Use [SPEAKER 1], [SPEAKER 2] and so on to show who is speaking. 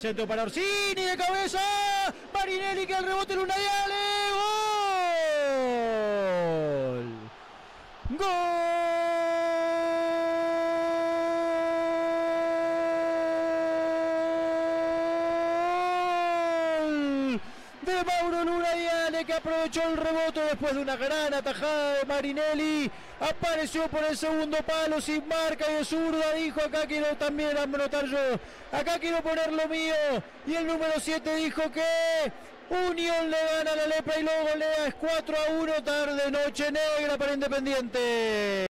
[SPEAKER 1] Centro para Orsini de cabeza. Marinelli que al rebote Lunayale. ¡Gol! ¡Gol! De Mauro Lunayale, que aprovechó el rebote después de una gran atajada de Marinelli. Apareció por el segundo palo sin marca y de zurda dijo: acá quiero también anotar yo, acá quiero poner lo mío. Y el número 7 dijo que Unión le gana a la Lepra y luego golea. Es 4-1, tarde, noche negra para Independiente.